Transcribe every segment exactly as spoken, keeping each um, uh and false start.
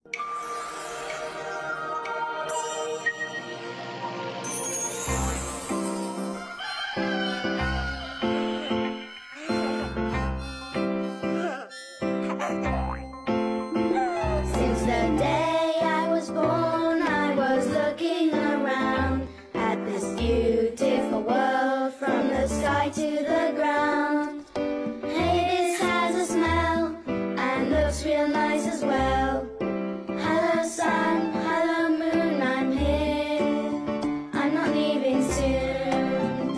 Since the day I was born, I was looking around at this beautiful world, from the sky to the ground. Hey, this has a smell and looks real nice as well. Hello sun, hello moon, I'm here, I'm not leaving soon.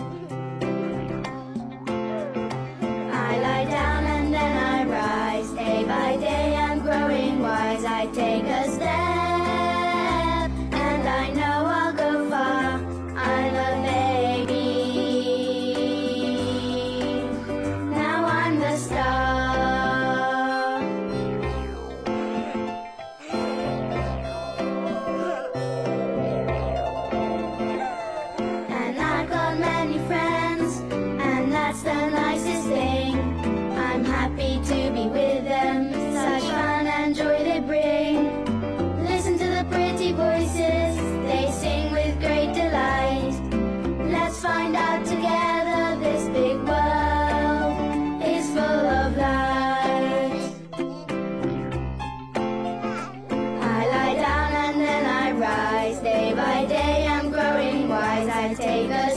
I lie down and then I rise, day by day I'm growing wise. I take a step and I know I'll go far. I'm a baby, now I'm the star. And I've got many friends, and that's the nicest thing. I'm happy to be with them, such fun and joy they bring. Listen to the pretty voices, they sing with great delight. Let's find out together, this big world is full of light. I lie down and then I rise, day by day I'm growing wise. I take a